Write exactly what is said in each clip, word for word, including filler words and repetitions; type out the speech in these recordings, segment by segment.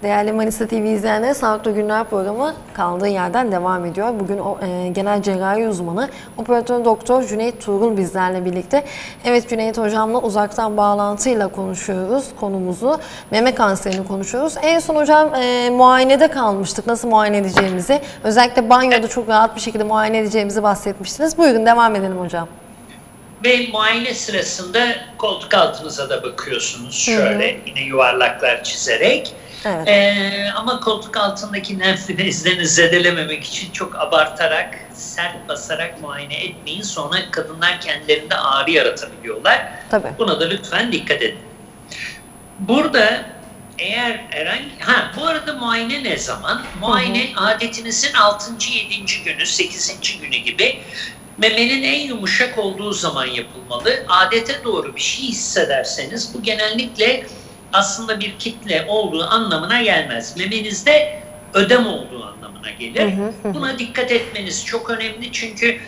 Değerli Manisa T V izleyenleri, Sağlıklı Günler programı kaldığı yerden devam ediyor. Bugün o, e, genel cerrahi uzmanı operatör doktor Cüneyt Tuğrul bizlerle birlikte. Evet, Cüneyt hocamla uzaktan bağlantıyla konuşuyoruz konumuzu. Meme kanserini konuşuyoruz. En son hocam e, muayenede kalmıştık. Nasıl muayene edeceğimizi, özellikle banyoda çok rahat bir şekilde muayene edeceğimizi bahsetmiştiniz. Buyurun devam edelim hocam. Ve muayene sırasında koltuk altınıza da bakıyorsunuz şöyle, hı hı, yine yuvarlaklar çizerek. Evet. Ee, ama koltuk altındaki lenf bezlerini zedelememek için çok abartarak, sert basarak muayene etmeyin. Sonra kadınlar kendilerinde ağrı yaratabiliyorlar. Tabii. Buna da lütfen dikkat edin. Burada eğer herhangi... Ha, bu arada muayene ne zaman? Muayene, hı hı, adetinizin altıncı yedinci günü, sekizinci günü gibi memenin en yumuşak olduğu zaman yapılmalı. Adete doğru bir şey hissederseniz bu genellikle aslında bir kitle olduğu anlamına gelmez. Memenizde ödem olduğu anlamına gelir. Hı hı hı. Buna dikkat etmeniz çok önemli, çünkü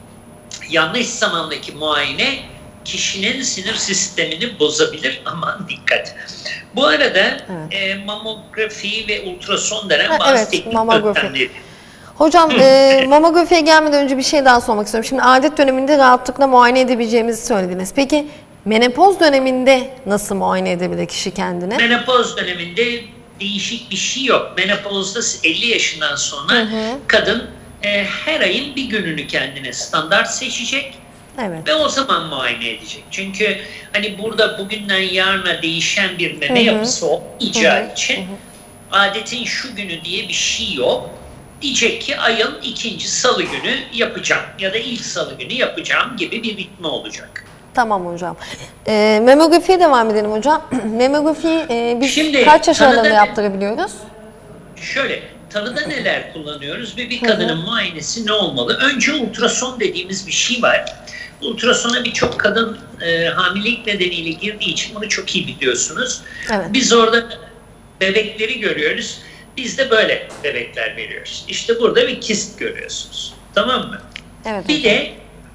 yanlış zamandaki muayene kişinin sinir sistemini bozabilir. Aman dikkat. Bu arada evet, e, mamografi ve ultrason denen ha, bazı evet, teknik yöntemleri. Hocam e, mamografiye gelmeden önce bir şey daha sormak istiyorum. Şimdi adet döneminde rahatlıkla muayene edebileceğimizi söylediniz. Peki menopoz döneminde nasıl muayene edebilir kişi kendini? Menopoz döneminde değişik bir şey yok. Menopozda elli yaşından sonra, hı hı, kadın e, her ayın bir gününü kendine standart seçecek. Evet. Ve o zaman muayene edecek. Çünkü hani burada bugünden yarına değişen bir meme, hı hı, yapısı olmayacağı, hı hı, için, hı hı, adetin şu günü diye bir şey yok. Diyecek ki ayın ikinci salı günü yapacağım ya da ilk salı günü yapacağım gibi bir ritmi olacak. Tamam hocam. E, mamografiye devam edelim hocam. Mamografiyi e, biz Şimdi, kaç yaş aralığında yaptırabiliyoruz? Şöyle, tanıda neler kullanıyoruz ve bir kadının, hı hı, muayenesi ne olmalı? Önce ultrason dediğimiz bir şey var. Ultrasona birçok kadın e, hamilelik nedeniyle girdiği için bunu çok iyi biliyorsunuz. Evet. Biz orada bebekleri görüyoruz. Biz de böyle bebekler veriyoruz. İşte burada bir kist görüyorsunuz. Tamam mı? Evet. Bir de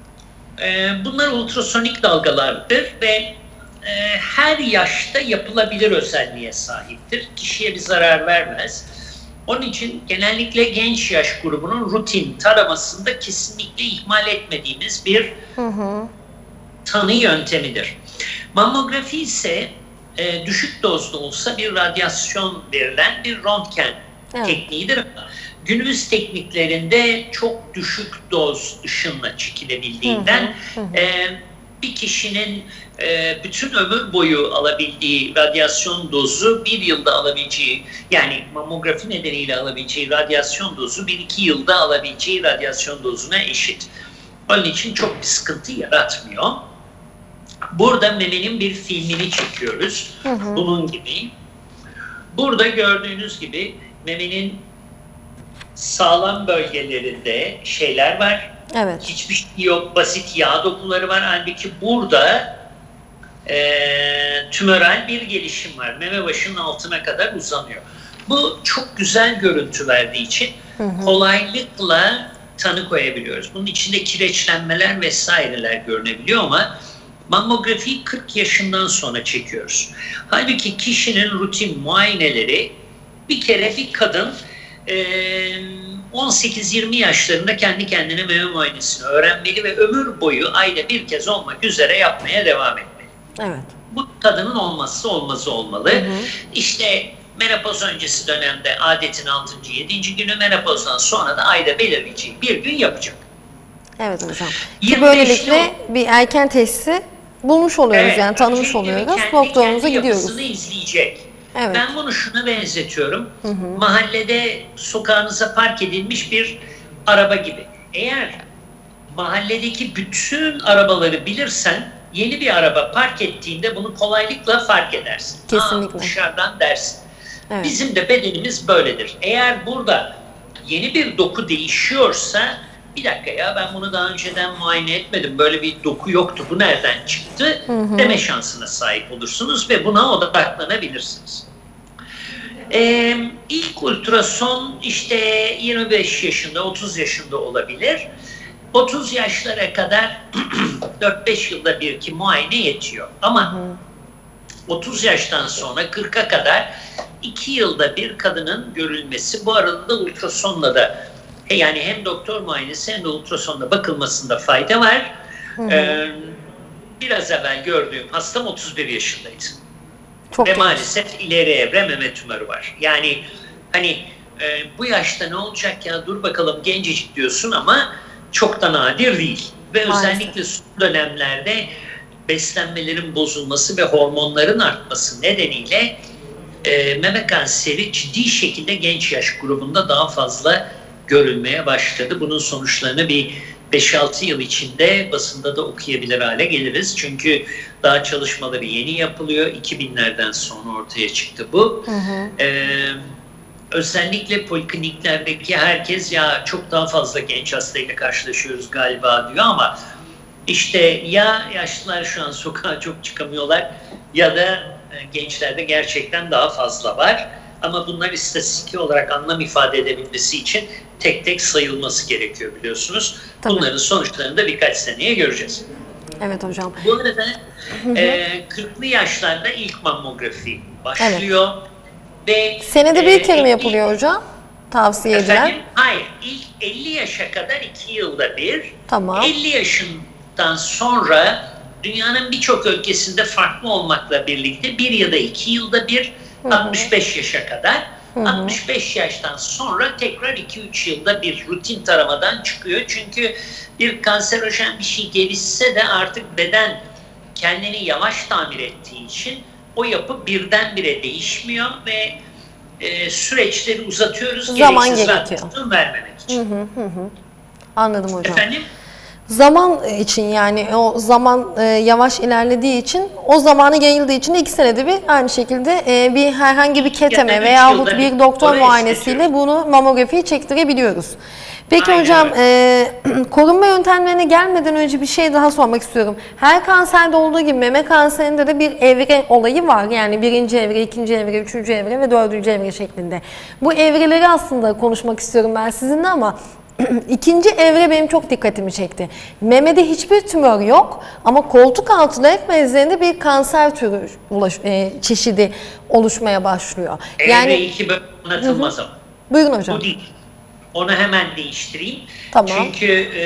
e, bunlar ultrasonik dalgalardır ve e, her yaşta yapılabilir özelliğe sahiptir. Kişiye bir zarar vermez. Onun için genellikle genç yaş grubunun rutin taramasında kesinlikle ihmal etmediğimiz bir, hı hı, tanı yöntemidir. Mamografi ise e, düşük dozda olsa bir radyasyon verilen bir röntgen, evet, tekniğidir. Günümüz tekniklerinde çok düşük doz ışınla çekilebildiğinden, hı hı hı, e, bir kişinin e, bütün ömür boyu alabildiği radyasyon dozu bir yılda alabileceği, yani mamografi nedeniyle alabileceği radyasyon dozu bir iki yılda alabileceği radyasyon dozuna eşit. Onun için çok bir sıkıntı yaratmıyor. Burada memenin bir filmini çekiyoruz. Hı hı. Bunun gibi. Burada gördüğünüz gibi memenin sağlam bölgelerinde şeyler var. Evet. Hiçbir şey yok. Basit yağ dokuları var. Halbuki burada e, tümöral bir gelişim var. Meme başının altına kadar uzanıyor. Bu çok güzel görüntü verdiği için, hı hı, kolaylıkla tanı koyabiliyoruz. Bunun içinde kireçlenmeler vesaireler görünebiliyor ama mamografiyi kırk yaşından sonra çekiyoruz. Halbuki kişinin rutin muayeneleri, bir kere bir kadın on sekiz yirmi yaşlarında kendi kendine meme muayenesini öğrenmeli ve ömür boyu ayda bir kez olmak üzere yapmaya devam etmeli. Evet. Bu kadının olmazsa olmazı olmalı. Hı hı. İşte menopoz öncesi dönemde adetin altıncı yedinci günü, menopozdan sonra da ayda belirleyeceği bir gün yapacak. Evet hocam. Ki böylelikle bir erken teşhisi bulmuş oluyoruz, evet, yani tanımış oluyoruz. Doktorumuza gidiyoruz. izleyecek. Evet. Ben bunu şuna benzetiyorum. Hı hı. Mahallede sokağınıza park edilmiş bir araba gibi. Eğer mahalledeki bütün arabaları bilirsen, yeni bir araba park ettiğinde bunu kolaylıkla fark edersin. Kesinlikle. Aa, dışarıdan dersin. Evet. Bizim de bedenimiz böyledir. Eğer burada yeni bir doku değişiyorsa, bir dakika ya ben bunu daha önceden muayene etmedim, böyle bir doku yoktu, bu nereden çıktı, hı hı, deme şansına sahip olursunuz ve buna odaklanabilirsiniz. Ee, ilk ultrason işte yirmi beş yaşında, otuz yaşında olabilir. otuz yaşlara kadar dört beş yılda bir ki muayene yetiyor. Ama hı hı, otuz yaştan sonra kırka kadar iki yılda bir kadının görülmesi. Bu arada da ultrasonla da yani hem doktor muayenesi hem de ultrasonla bakılmasında fayda var. Hı hı. Ee, biraz evvel gördüğüm hastam otuz bir yaşındaydı. Çok Ve genç. Maalesef ileri evre meme tümörü var. Yani hani e, bu yaşta ne olacak ya, dur bakalım gencecik diyorsun ama çok da nadir değil. Ve maalesef. Özellikle son dönemlerde beslenmelerin bozulması ve hormonların artması nedeniyle e, meme kanseri ciddi şekilde genç yaş grubunda daha fazla görülmeye başladı. Bunun sonuçlarını bir beş altı yıl içinde basında da okuyabilir hale geliriz. Çünkü daha çalışmaları yeni yapılıyor. iki binlerden sonra ortaya çıktı bu. Hı hı. Ee, özellikle polikliniklerdeki herkes ya çok daha fazla genç hastayla karşılaşıyoruz galiba diyor ama işte ya yaşlılar şu an sokağa çok çıkamıyorlar ya da gençlerde gerçekten daha fazla var. Ama bunlar istatistik olarak anlam ifade edebilmesi için tek tek sayılması gerekiyor biliyorsunuz. Tabii. Bunların sonuçlarını da birkaç seneye göreceğiz. Evet hocam. Bu arada e, kırklı yaşlarda ilk mammografi başlıyor. Evet. Ve senede bir kere mi yapılıyor hocam? Tavsiye edilen. Efendim, hayır. İlk elli yaşa kadar iki yılda bir. Tamam. elli yaşından sonra dünyanın birçok ülkesinde farklı olmakla birlikte bir ya da iki yılda bir, hı hı. altmış beş yaşa kadar. Hı hı. altmış beş yaştan sonra tekrar iki üç yılda bir rutin taramadan çıkıyor. Çünkü bir kanserojen bir şey gelişse de artık beden kendini yavaş tamir ettiği için o yapı birdenbire değişmiyor ve e, süreçleri uzatıyoruz. Zaman gerekiyor. Vermemek için. Hı hı hı. Anladım hocam. Efendim? Zaman için yani o zaman e, yavaş ilerlediği için o zamanı yayıldığı için iki senede bir aynı şekilde e, bir herhangi bir keteme veyahut bir doktor muayenesiyle bunu mamografiyi çektirebiliyoruz. Peki aynen hocam e, korunma yöntemlerine gelmeden önce bir şey daha sormak istiyorum. Her kanserde olduğu gibi meme kanserinde de bir evre olayı var. Yani birinci evre, ikinci evre, üçüncü evre ve dördüncü evre şeklinde. Bu evreleri aslında konuşmak istiyorum ben sizinle ama İkinci evre benim çok dikkatimi çekti. Memede hiçbir tümör yok ama koltuk altı ayak bezlerinde bir kanser türü ulaş, e, çeşidi oluşmaya başlıyor. Yani evre iki böyle anlatılmaz ama. Buyurun hocam. Bu değil. Onu hemen değiştireyim. Tamam. Çünkü e,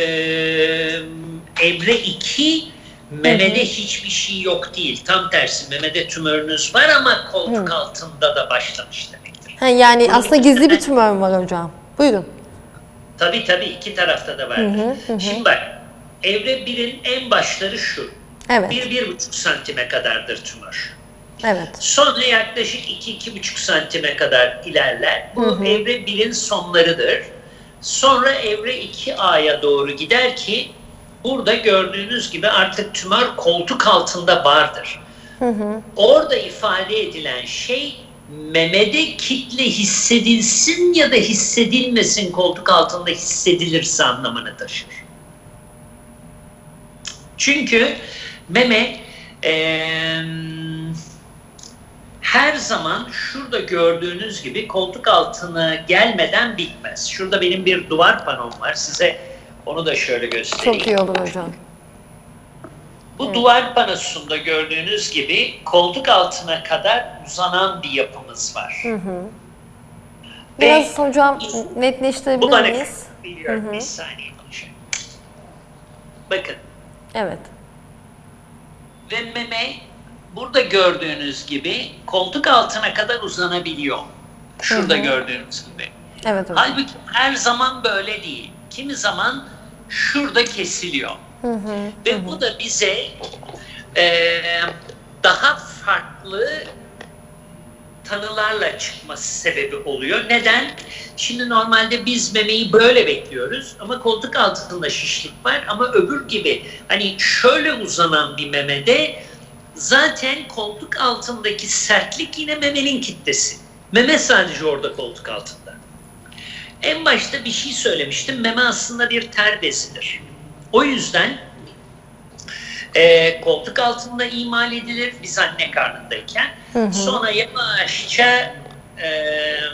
evre iki memede hı hı. hiçbir şey yok değil. Tam tersi, memede tümörünüz var ama koltuk hı. altında da başlamış demektir. Ha, yani Bunu aslında gizli bir tümör var hocam. Buyurun. Tabii tabii iki tarafta da vardır. Hı hı hı. Şimdi bak, evre birin en başları şu. Evet. bir bir buçuk santime kadardır tümör. Evet. Sonra yaklaşık iki iki buçuk santime kadar ilerler. Bu hı hı. evre birin sonlarıdır. Sonra evre iki A'ya doğru gider ki burada gördüğünüz gibi artık tümör koltuk altında vardır. Hı hı. Orada ifade edilen şey memede kitle hissedilsin ya da hissedilmesin, koltuk altında hissedilirse anlamını taşır. Çünkü meme e, her zaman şurada gördüğünüz gibi koltuk altına gelmeden bitmez. Şurada benim bir duvar panom var. Size onu da şöyle göstereyim. Çok iyi olur hocam. Bu evet. duvar panosunda gördüğünüz gibi koltuk altına kadar uzanan bir yapımız var. Hı hı. Biraz Ve, hocam netleştirebilir bu miyiz? Biliyorum, hı hı. bir saniye konuşayım. Bakın. Evet. Ve meme burada gördüğünüz gibi koltuk altına kadar uzanabiliyor. Şurada hı hı. gördüğünüz gibi. Evet hocam. Halbuki her zaman böyle değil. Kimi zaman şurada kesiliyor. Hı hı, Ve hı. bu da bize e, daha farklı tanılarla çıkması sebebi oluyor. Neden? Şimdi normalde biz memeyi böyle bekliyoruz ama koltuk altında şişlik var ama öbür gibi hani şöyle uzanan bir memede zaten koltuk altındaki sertlik yine memenin kitlesi. Meme sadece orada koltuk altında. En başta bir şey söylemiştim. Meme aslında bir ter bezidir. O yüzden e, koltuk altında imal edilir biz anne karnındayken. Hı hı. Sonra yavaşça e,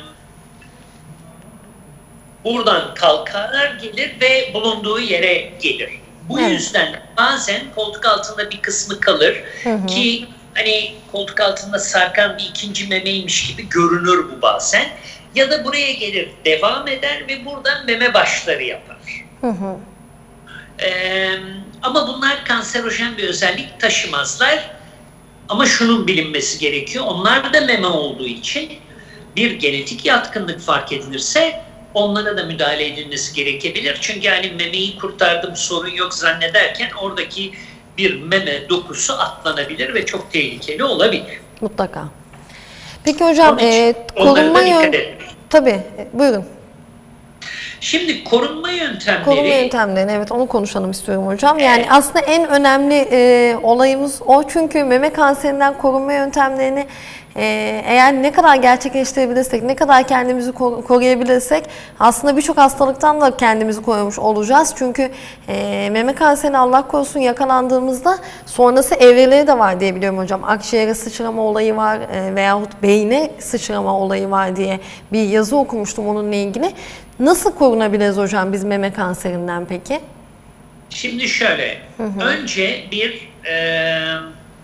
buradan kalkar gelir ve bulunduğu yere gelir. Bu evet. yüzden bazen koltuk altında bir kısmı kalır hı hı. ki hani koltuk altında sarkan bir ikinci memeymiş gibi görünür bu bazen. Ya da buraya gelir, devam eder ve buradan meme başları yapar. Hı hı. Ee, ama bunlar kanserojen bir özellik taşımazlar. Ama şunun bilinmesi gerekiyor. Onlar da meme olduğu için bir genetik yatkınlık fark edilirse onlara da müdahale edilmesi gerekebilir. Çünkü yani memeyi kurtardım, sorun yok zannederken oradaki bir meme dokusu atlanabilir ve çok tehlikeli olabilir. Mutlaka. Peki hocam, Onun için e, onlara korunma da dikkat yön... edin. Tabii, e, buyurun. Şimdi korunma yöntemleri... Korunma yöntemlerini, evet, onu konuşalım istiyorum hocam. Yani aslında en önemli e, olayımız o. Çünkü meme kanserinden korunma yöntemlerini e, eğer ne kadar gerçekleştirebilirsek, ne kadar kendimizi kor- koruyabilirsek aslında birçok hastalıktan da kendimizi korumuş olacağız. Çünkü e, meme kanserine Allah korusun yakalandığımızda sonrası evreleri de var diye biliyorum hocam. Akciğere sıçrama olayı var e, veyahut beyne sıçrama olayı var diye bir yazı okumuştum onunla ilgili. Nasıl korunabiliriz hocam biz meme kanserinden peki? Şimdi şöyle, hı hı. önce bir e,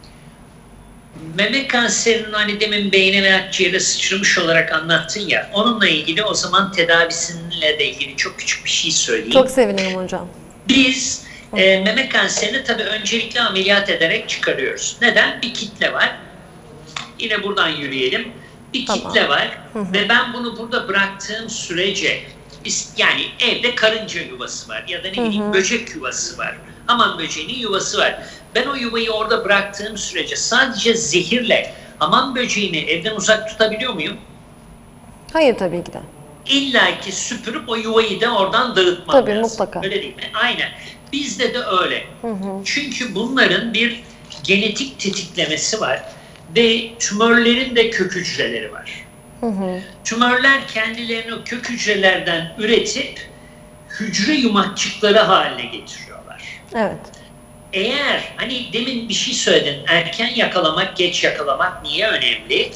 meme kanserinin hani demin beyne ve akciğere sıçramış olarak anlattın ya, onunla ilgili o zaman tedavisiyle de ilgili çok küçük bir şey söyleyeyim. Çok sevinirim hocam. Biz e, meme kanserini tabii öncelikle ameliyat ederek çıkarıyoruz. Neden? Bir kitle var. Yine buradan yürüyelim. Bir tamam. kitle var hı hı. ve ben bunu burada bıraktığım sürece biz, yani evde karınca yuvası var ya da ne bileyim hı hı. böcek yuvası var. Hamam böceğinin yuvası var. Ben o yuvayı orada bıraktığım sürece sadece zehirle hamam böceğini evden uzak tutabiliyor muyum? Hayır, tabii ki de. İlla ki süpürüp o yuvayı da oradan dağıtmam tabii, lazım. mutlaka. Öyle değil mi? Aynen. Bizde de öyle. Hı hı. Çünkü bunların bir genetik tetiklemesi var ve tümörlerin de kök hücreleri var. Hı hı. Tümörler kendilerini o kök hücrelerden üretip hücre yumakçıkları haline getiriyorlar. Evet. Eğer hani demin bir şey söyledin, erken yakalamak, geç yakalamak niye önemli?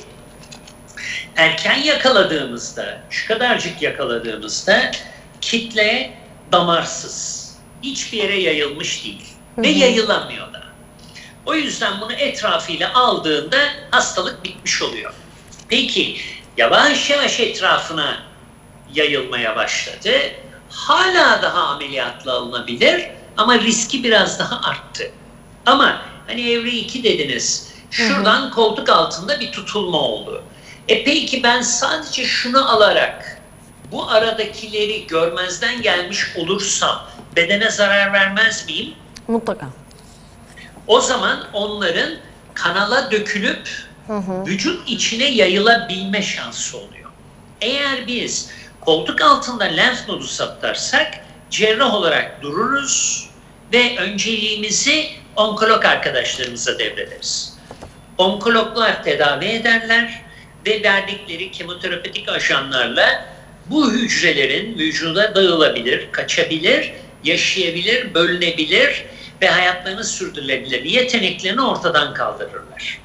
Erken yakaladığımızda, şu kadarcık yakaladığımızda kitle damarsız, hiçbir yere yayılmış değil ve yayılamıyor da. O yüzden bunu etrafıyla aldığında hastalık bitmiş oluyor. Peki yavaş yavaş etrafına yayılmaya başladı. Hala daha ameliyatla alınabilir ama riski biraz daha arttı. Ama hani evre iki dediniz. Şuradan hı hı. koltuk altında bir tutulma oldu. E peki ben sadece şunu alarak bu aradakileri görmezden gelmiş olursam bedene zarar vermez miyim? Mutlaka. O zaman onların kanala dökülüp hı hı. vücut içine yayılabilme şansı oluyor. Eğer biz koltuk altında lenf nodu saptarsak cerrah olarak dururuz ve önceliğimizi onkolog arkadaşlarımıza devrederiz. Onkologlar tedavi ederler ve verdikleri kemoterapetik ajanlarla bu hücrelerin vücuda dağılabilir, kaçabilir, yaşayabilir, bölünebilir ve hayatlarını sürdürülebilir yeteneklerini ortadan kaldırırlar.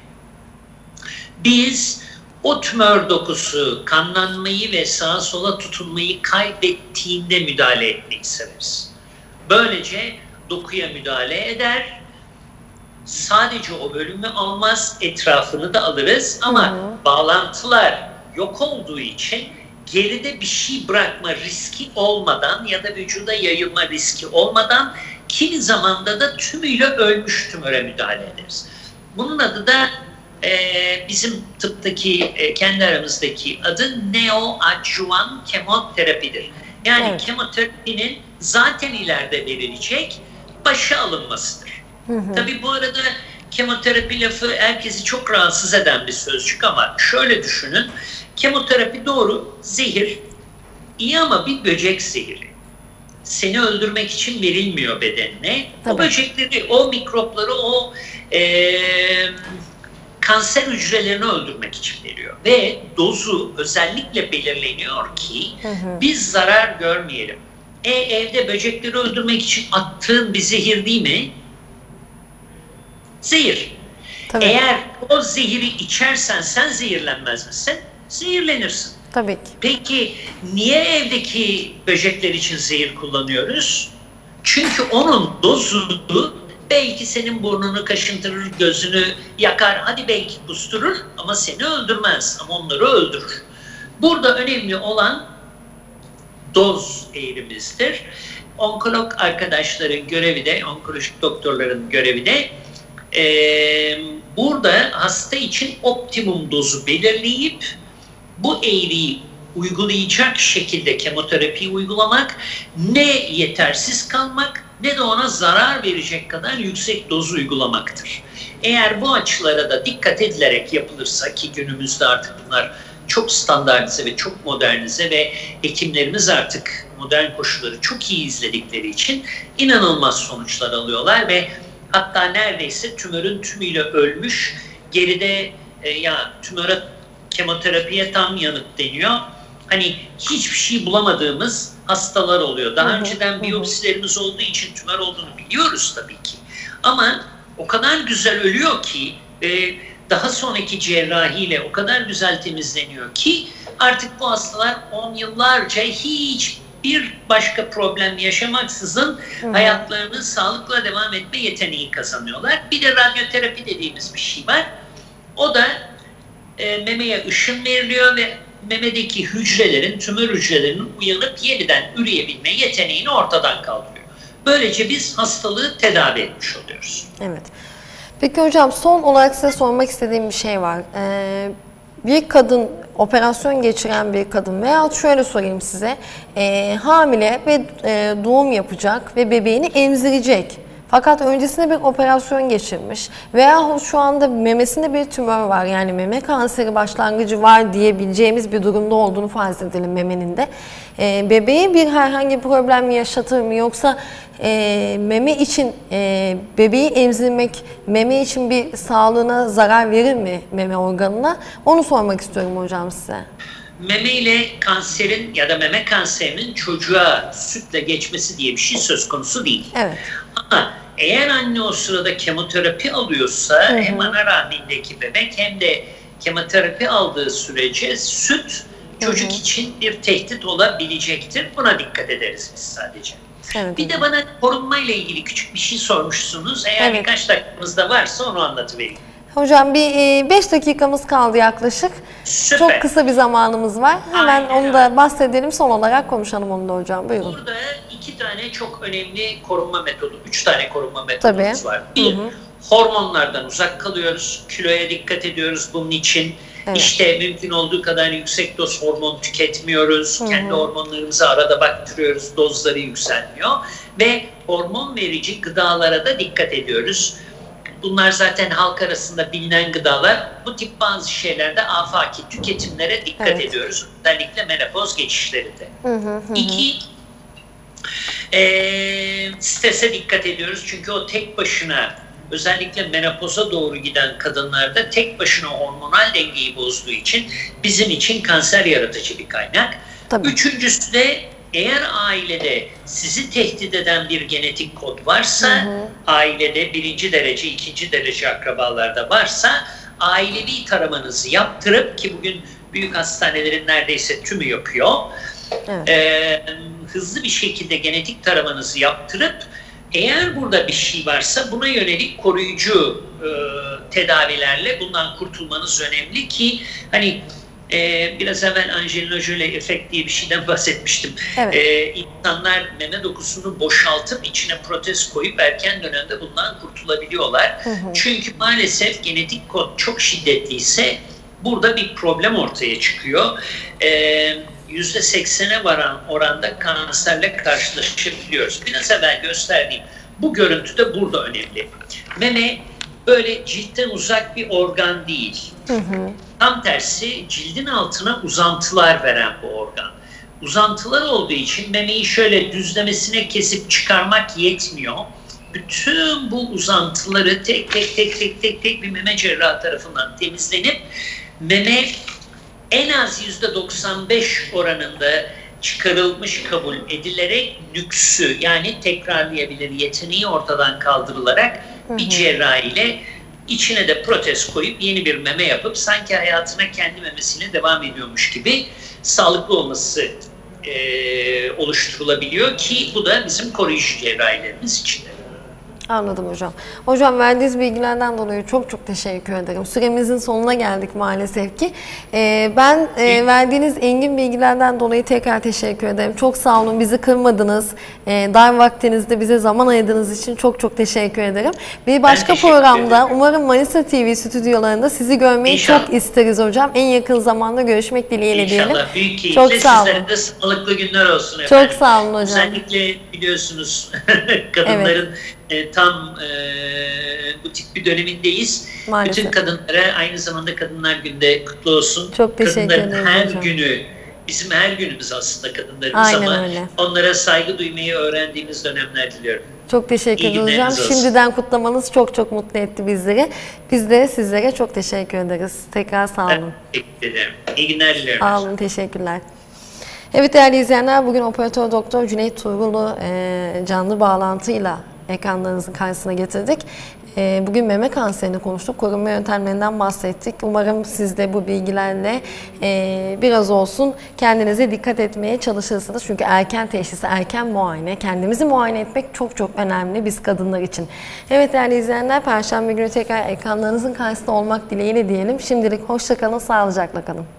Biz o tümör dokusu kanlanmayı ve sağa sola tutunmayı kaybettiğinde müdahale etmeyi severiz. Böylece dokuya müdahale eder, sadece o bölümü almaz, etrafını da alırız ama hı hı. bağlantılar yok olduğu için geride bir şey bırakma riski olmadan ya da vücuda yayılma riski olmadan kimi zamanda da tümüyle ölmüş tümöre müdahale ederiz. Bunun adı da e, bizim tıptaki e, kendi aramızdaki adı neoadjuvan kemoterapidir. Yani evet. kemoterapinin zaten ileride verilecek başa alınmasıdır. Hı hı. Tabii bu arada kemoterapi lafı herkesi çok rahatsız eden bir sözcük ama şöyle düşünün. Kemoterapi doğru zehir, iyi ama bir böcek zehri. Seni öldürmek için verilmiyor bedenine. Tabii. O böcekleri, o mikropları, o e, kanser hücrelerini öldürmek için veriyor. Ve dozu özellikle belirleniyor ki hı hı. biz zarar görmeyelim. E, evde böcekleri öldürmek için attığın bir zehir değil mi? Zehir. Tabii. Eğer o zehiri içersen sen zehirlenmez misin? Zehirlenirsin. Tabii ki. Peki niye evdeki böcekler için zehir kullanıyoruz? Çünkü onun dozu Belki senin burnunu kaşıntırır, gözünü yakar, hadi belki kusturur ama seni öldürmez, ama onları öldürür. Burada önemli olan doz eğrimizdir. Onkolog arkadaşların görevi de, onkolojik doktorların görevi de e, burada hasta için optimum dozu belirleyip bu eğriyi uygulayacak şekilde kemoterapi uygulamak, ne yetersiz kalmak ne de ona zarar verecek kadar yüksek doz uygulamaktır. Eğer bu açılara da dikkat edilerek yapılırsa, ki günümüzde artık bunlar çok standartize ve çok modernize ve hekimlerimiz artık modern koşulları çok iyi izledikleri için inanılmaz sonuçlar alıyorlar ve hatta neredeyse tümörün tümüyle ölmüş, geride e, ya tümöre, kemoterapiye tam yanıt deniyor. Hani hiçbir şey bulamadığımız hastalar oluyor. Daha hı hı, önceden biyopsilerimiz olduğu için tümör olduğunu biliyoruz tabii ki. Ama o kadar güzel ölüyor ki e, daha sonraki cerrahiyle o kadar güzel temizleniyor ki artık bu hastalar on yıllarca hiçbir başka problem yaşamaksızın hı hı. hayatlarını sağlıkla devam etme yeteneği kazanıyorlar. Bir de radyoterapi dediğimiz bir şey var. O da e, memeye ışın veriliyor ve memedeki hücrelerin, tümör hücrelerinin uyanıp yeniden üreyebilme yeteneğini ortadan kaldırıyor. Böylece biz hastalığı tedavi etmiş oluyoruz. Evet. Peki hocam, son olarak size sormak istediğim bir şey var. Ee, bir kadın, operasyon geçiren bir kadın veya şöyle sorayım size, e, hamile ve e, doğum yapacak ve bebeğini emzirecek. Fakat öncesinde bir operasyon geçirmiş veya şu anda memesinde bir tümör var, yani meme kanseri başlangıcı var diyebileceğimiz bir durumda olduğunu farz edelim memenin de. E, bebeğe bir herhangi problem yaşatır mı, yoksa e, meme için e, bebeği emzirmek meme için bir sağlığına zarar verir mi, meme organına? Onu sormak istiyorum hocam size. Meme ile kanserin ya da meme kanserinin çocuğa sütle geçmesi diye bir şey söz konusu değil. Evet. Ama eğer anne o sırada kemoterapi alıyorsa, hı hı. hem ana rahmindeki bebek hem de kemoterapi aldığı sürece süt çocuk hı hı. için bir tehdit olabilecektir. Buna dikkat ederiz biz sadece. Evet, bir evet. de bana korunma ile ilgili küçük bir şey sormuşsunuz. Eğer evet. birkaç dakikamız da varsa onu anlatıvereyim. Hocam bir beş dakikamız kaldı yaklaşık. Süper. Çok kısa bir zamanımız var. Hemen Aynen. onu da bahsedelim. Son olarak konuşalım onu da hocam. Buyurun. Burada iki tane çok önemli korunma metodu, üç tane korunma metodumuz Tabii. var. Bir, hı hı. hormonlardan uzak kalıyoruz. Kiloya dikkat ediyoruz bunun için. Evet. İşte mümkün olduğu kadar yüksek doz hormon tüketmiyoruz. Hı hı. Kendi hormonlarımıza arada baktırıyoruz. Dozları yükselmiyor. Ve hormon verici gıdalara da dikkat ediyoruz. Bunlar zaten halk arasında bilinen gıdalar. Bu tip bazı şeylerde afaki tüketimlere dikkat evet. ediyoruz. Özellikle menopoz geçişlerinde. Hı hı hı. İki, e, strese dikkat ediyoruz. Çünkü o tek başına, özellikle menopoza doğru giden kadınlarda tek başına hormonal dengeyi bozduğu için bizim için kanser yaratıcı bir kaynak. Tabii. Üçüncüsü de eğer ailede sizi tehdit eden bir genetik kod varsa, hı hı. ailede birinci derece, ikinci derece akrabalarda varsa ailevi taramanızı yaptırıp, ki bugün büyük hastanelerin neredeyse tümü yapıyor, evet. e, hızlı bir şekilde genetik taramanızı yaptırıp eğer burada bir şey varsa buna yönelik koruyucu e, tedavilerle bundan kurtulmanız önemli ki hani Ee, biraz evvel Angelina Jolie efekt diye bir şeyden bahsetmiştim. Evet. Ee, insanlar meme dokusunu boşaltıp içine protez koyup erken dönemde bundan kurtulabiliyorlar. Hı hı. Çünkü maalesef genetik kod çok şiddetliyse burada bir problem ortaya çıkıyor. Ee, yüzde seksene varan oranda kanserle karşılaşabiliyoruz. Biraz evvel gösterdiğim bu görüntü de burada önemli. Meme böyle ciltten uzak bir organ değil. Hı hı. Tam tersi cildin altına uzantılar veren bu organ. Uzantılar olduğu için memeyi şöyle düzlemesine kesip çıkarmak yetmiyor. Bütün bu uzantıları tek tek tek tek tek tek bir meme cerrahı tarafından temizlenip meme en az yüzde doksan beş oranında çıkarılmış kabul edilerek nüksü, yani tekrarlayabilir yeteneği ortadan kaldırılarak hı hı. bir cerrahi ile İçine de protez koyup yeni bir meme yapıp sanki hayatına kendi memesiyle devam ediyormuş gibi sağlıklı olması e, oluşturulabiliyor ki bu da bizim koruyucu cerrahilerimiz içinde. Anladım hocam. Hocam verdiğiniz bilgilerden dolayı çok çok teşekkür ederim. Süremizin sonuna geldik maalesef ki. Ee, ben e, verdiğiniz engin bilgilerden dolayı tekrar teşekkür ederim. Çok sağ olun, bizi kırmadınız. Ee, dar vaktinizde bize zaman ayırdığınız için çok çok teşekkür ederim. Bir başka programda ederim. Umarım Manisa T V stüdyolarında sizi görmeyi İnşallah. çok isteriz hocam. En yakın zamanda görüşmek dileğiyle İnşallah. diyelim. İnşallah. Büyük keyifle. Çok sağ olun. Sizlerin de sağlıklı günler olsun efendim. Çok sağ olun hocam. Özellikle biliyorsunuz kadınların evet. E, tam e, bu tip bir dönemindeyiz. Maalesef. Bütün kadınlara aynı zamanda Kadınlar Günü'nde kutlu olsun. Çok teşekkür Kadınların ederim her hocam. günü, bizim her günümüz aslında kadınlarımız Aynen ama öyle. onlara saygı duymayı öğrendiğimiz dönemler diliyorum. Çok teşekkür ederim hocam. Şimdiden kutlamanız çok çok mutlu etti bizleri. Biz de sizlere çok teşekkür ederiz. Tekrar sağ olun. Ben teşekkür ederim. İyi günler diliyorum. Sağ olun, teşekkürler. Evet değerli izleyenler, bugün operatör doktor Cüneyt Tuğrul'u e, canlı bağlantıyla ekranlarınızın karşısına getirdik. E, bugün meme kanserini konuştuk, korunma yöntemlerinden bahsettik. Umarım siz de bu bilgilerle e, biraz olsun kendinize dikkat etmeye çalışırsınız. Çünkü erken teşhis, erken muayene, kendimizi muayene etmek çok çok önemli biz kadınlar için. Evet değerli izleyenler, Perşembe günü tekrar ekranlarınızın karşısında olmak dileğiyle diyelim. Şimdilik hoşça kalın, sağlıcakla kalın.